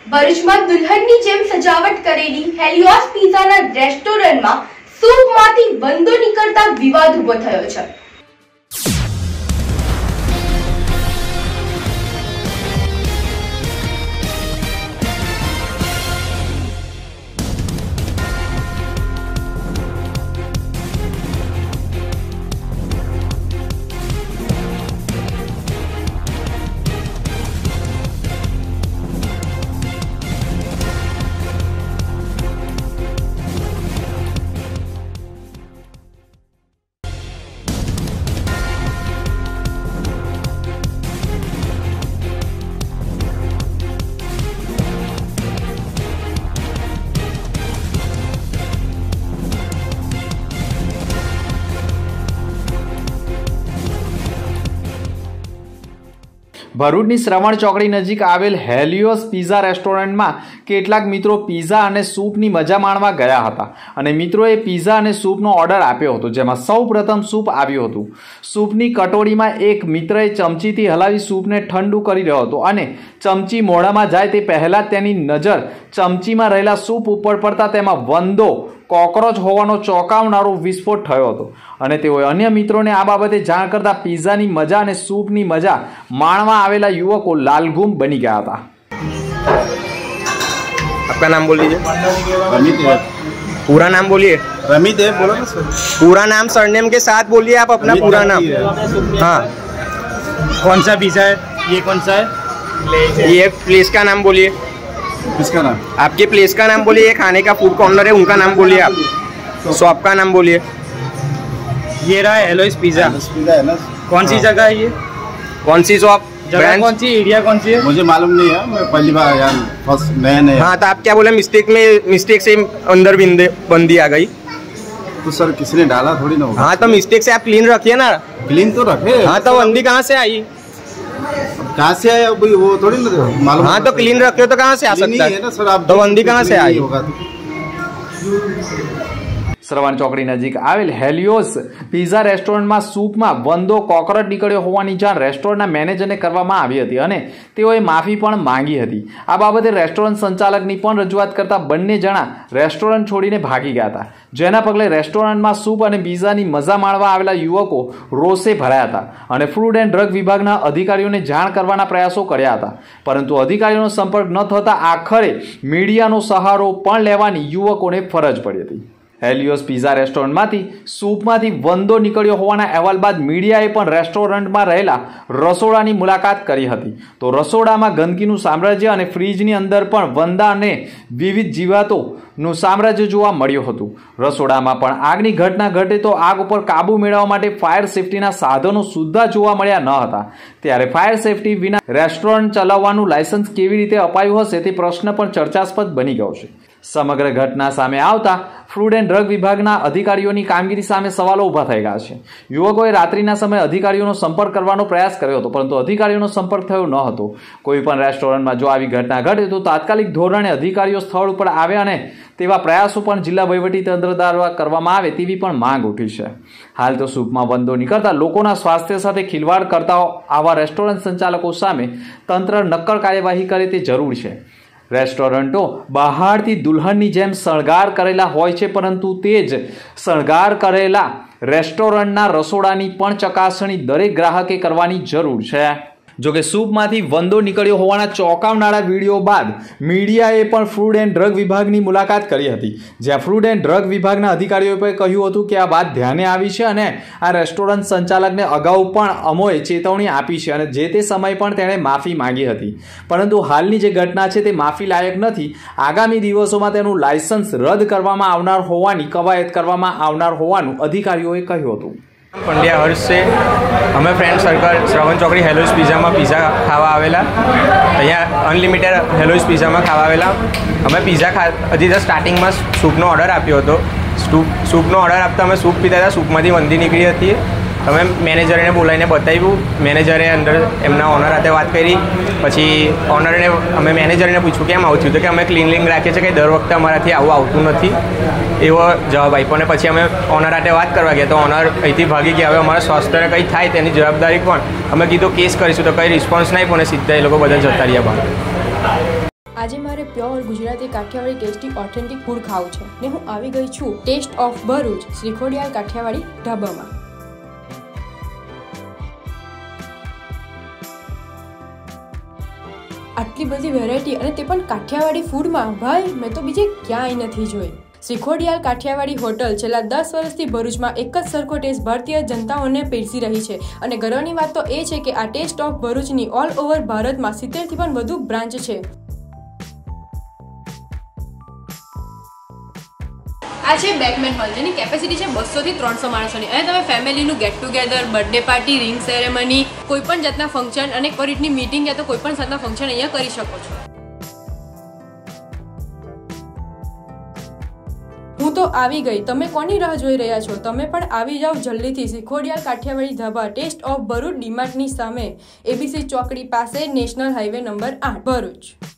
ભરૂચમાં દુલ્હનની જેમ સજાવટ કરેલી હેલિયોસ પિઝાના રેસ્ટોરન્ટમાં સૂપમાંથી વંદો નીકળતા વિવાદ ઉભો થયો છે। ભરૂચની શ્રવણ ચોકડી નજીક આવેલ હેલિયોસ પિઝા રેસ્ટોરન્ટમાં કેટલાક મિત્રો પિઝા અને સૂપની મજા માણવા ગયા હતા અને મિત્રોએ પિઝા અને સૂપનો ઓર્ડર આપ્યો હતો, જેમાં સૌપ્રથમ સૂપ આવ્યું હતું। સૂપની કટોરીમાં એક મિત્રએ ચમચીથી હલાવી સૂપને ઠંડુ કરી રહ્યો હતો અને ચમચી મોઢામાં જાય તે પહેલાં તેની નજર ચમચીમાં રહેલા સૂપ ઉપર પડતા તેમાં વંદો કોકરોચ હોવાનો ચોંકાવનારો વિસ્ફોટ થયો હતો અને તેઓએ અન્ય મિત્રોને આ બાબતે જાણ કરતા પિઝાની મજા અને સૂપની મજા માણવા આવેલા યુવકો લાલઘૂમ બની ગયા હતા। आपका नाम बोल दीजिए। रमित है। पूरा नाम बोलिए। रमित है, बोलो ना सर। पूरा नाम सरनेम के साथ बोलिए आप अपना पूरा नाम। हाँ, कौन सा पिज़्ज़ा है ये? कौन सा है ये प्लेस का नाम बोलिए। किसका नाम? आपके प्लेस का नाम बोलिए। खाने का फूड कॉर्नर है, उनका नाम बोलिए। आप शॉप का नाम बोलिए। ये रहा हेलोस पिज़्ज़ा। पिज़्ज़ा है ना। कौन सी जगह है ये? कौन सी शॉप? जगह कौन सी, एरिया कौन सी है? मुझे मालूम नहीं है, मैं पहली बार यार, फर्स्ट नया। हाँ, तो आप क्या बोले? मिस्टेक से अंदर बंदी आ गई तो सर किसने डाला थोड़ी ना होगा। हाँ, तो मिस्टेक से आप क्लीन रखिए ना। क्लीन तो रखे। हाँ, तो बंदी कहाँ से आई? कहाँ से आया वो थोड़ी ना मालूम। हाँ, तो क्लीन रखे हो तो कहाँ से आ सकता है ना सर। आप तो बंदी कहाँ से आई होगा? શ્રવણ ચોકડી નજીક આવેલ હેલિયોસ પિઝા રેસ્ટોરન્ટમાં સૂપમાં વંદો કોકરોચ નીકળ્યો હોવાની જાણ રેસ્ટોરન્ટના મેનેજરને કરવામાં આવી હતી અને તેઓએ માફી પણ માંગી હતી। આ બાબતે રેસ્ટોરન્ટ સંચાલકની પણ રજૂઆત કરતા બંને જણા રેસ્ટોરન્ટ છોડીને ભાગી ગયા હતા, જેના પગલે રેસ્ટોરન્ટમાં સૂપ અને પિઝાની મજા માણવા આવેલા યુવકો રોષે ભરાયા હતા અને ફૂડ એન્ડ ડ્રગ વિભાગના અધિકારીઓને જાણ કરવાના પ્રયાસો કર્યા હતા, પરંતુ અધિકારીઓનો સંપર્ક ન થતા આખરે મીડિયાનો સહારો પણ લેવાની યુવકોને ફરજ પડી હતી। હેલિયોસ પિઝા રેસ્ટોરન્ટમાંથી સૂપમાંથી વંદો નીકળ્યો હોવાના અહેવાલ બાદ મીડિયાએ પણ રેસ્ટોરન્ટમાં રહેલા રસોડાની મુલાકાત કરી હતી, તો રસોડામાં ગંદકીનું સામ્રાજ્ય અને ફ્રીજની અંદર પણ વંદા અને વિવિધ જીવાતોનું સામ્રાજ્ય જોવા મળ્યું હતું। રસોડામાં પણ આગની ઘટના ઘટે તો આગ ઉપર કાબૂ મેળવવા માટે ફાયર સેફટીના સાધનો સુદ્ધા જોવા મળ્યા ન હતા, ત્યારે ફાયર સેફટી વિના રેસ્ટોરન્ટ ચલાવવાનું લાયસન્સ કેવી રીતે અપાયું હશે તે પ્રશ્ન પણ ચર્ચાસ્પદ બની ગયો છે। સમગ્ર ઘટના સામે આવતા ફૂડ એન્ડ ડ્રગ વિભાગના અધિકારીઓની કામગીરી સામે સવાલો ઊભા થઈ ગયા છે। યુવકોએ રાત્રિના સમયે અધિકારીઓનો સંપર્ક કરવાનો પ્રયાસ કર્યો હતો, પરંતુ અધિકારીઓનો સંપર્ક થયો ન હતો। કોઈ પણ રેસ્ટોરન્ટમાં જો આવી ઘટના ઘટે તો તાત્કાલિક ધોરણે અધિકારીઓ સ્થળ ઉપર આવે અને તેવા પ્રયાસો પણ જિલ્લા વહીવટીતંત્ર દ્વારા કરવામાં આવે તેવી પણ માંગ ઉઠી છે। હાલ તો સૂપમાં વંદો નીકળતા લોકોના સ્વાસ્થ્ય સાથે ખિલવાડ કરતા આવા રેસ્ટોરન્ટ સંચાલકો સામે તંત્ર નક્કર કાર્યવાહી કરે તે જરૂર છે। રેસ્ટોરન્ટો બહારથી દુલ્હનની જેમ શણગાર કરેલા હોય છે, પરંતુ તે જ શણગાર કરેલા રેસ્ટોરન્ટના રસોડાની પણ ચકાસણી દરેક ગ્રાહકે કરવાની જરૂર છે। જોકે સૂપમાંથી વંદો નીકળ્યો હોવાના ચોંકાવનારા વિડીયો બાદ મીડિયાએ પણ ફૂડ એન્ડ ડ્રગ વિભાગની મુલાકાત કરી હતી, જ્યાં ફૂડ એન્ડ ડ્રગ વિભાગના અધિકારીઓએ કહ્યું હતું કે આ વાત ધ્યાને આવી છે અને આ રેસ્ટોરન્ટ સંચાલકને અગાઉ પણ અમોએ ચેતવણી આપી છે અને જે તે સમયે પણ તેણે માફી માંગી હતી, પરંતુ હાલની જે ઘટના છે તે માફી લાયક નથી। આગામી દિવસોમાં તેનું લાયસન્સ રદ કરવામાં આવનાર હોવાની કવાયત કરવામાં આવનાર હોવાનું અધિકારીઓએ કહ્યું હતું। पंड्या हर्ष से અમે ફ્રેન્ડ સર્કલ શ્રવણ ચોકડી હેલોસ પિઝામાં પિઝા ખાવા આવેલા। અહીંયા અનલિમિટેડ હેલોસ પિઝામાં ખાવા આવેલા। અમે પિઝા હજી તો સ્ટાર્ટિંગમાં સૂપનો ઓર્ડર આપ્યો હતો। સૂપનો ઓર્ડર આપતા અમે સૂપ પીતા હતા, સૂપમાંથી વંદી નીકળી હતી। અમે મેનેજરને બોલાવીને બતાવ્યું, મેનેજરે અંદર એમના ઓનર સાથે વાત કરી, પછી ઓનરને અમે મેનેજરને પૂછ્યું કેમ આવું થયું, તો કે અમે ક્લીનિંગ રાખીએ છીએ કે દર વખતે અમારાથી આવું આવતું નથી, એવો જવાબ આપ્યો। અને પછી અમે ઓનર સાથે વાત કરવા ગયા તો ઓનર અહીંથી ભાગી ગયા। હવે અમારા સ્વાસ્થ્યને કંઈ થાય તેની જવાબદારી કોણ? અમે કીધું કેસ કરીશું, તો કંઈ રિસ્પોન્સ નહીં પણ સીધા એ લોકો બધા જતા રહ્યા બહાર। આજે મારે pure Gujarati Kathiyawadi tasty authentic food ખાવું છે ને હું આવી ગઈ છું ટેસ્ટ ઓફ ભરૂચ શ્રીખોડિયાલ કાઠિયાવાડી ઢાબામાં। આટલી બધી વેરાયટી અને તે પણ કાઠિયાવાડી ફૂડમાં, ભાઈ મેં તો બીજે ક્યાંય નથી જોઈ। શ્રીખોડિયાલ કાઠિયાવાડી હોટલ છેલ્લા 10 વર્ષથી ભરૂચમાં એક જ સરખો ટેસ્ટ ભારતીય જનતાઓને પીરસી રહી છે અને ગર્વની વાત તો એ છે કે આ ટેસ્ટ ઓફ ભરૂચની ઓલ ઓવર ભારતમાં 70 થી પણ વધુ બ્રાન્ચ છે। આ છે બેકમેન હોલ, જેની કેપેસિટી છે 200 થી 300 માણસોની અને તમે ફેમિલીનું get together, birthday party, ring ceremony, કોઈ પણ જાતના ફંક્શન અને એક રીતની મીટિંગ યા તો કોઈ પણ જાતના ફંક્શન અહીંયા કરી શકો છો। હું તો આવી ગઈ, તમે કોની રાહ જોઈ રહ્યા છો? તમે પણ આવી જાઓ જલ્દીથી શ્રીખોડિયાલ કાઠિયાવાડી ધાબા ટેસ્ટ ઓફ ભરૂચ ડીમાર્ટની સામે, ABC ચોકડી પાસે, નેશનલ હાઈવે નંબર 8 ભરૂચ।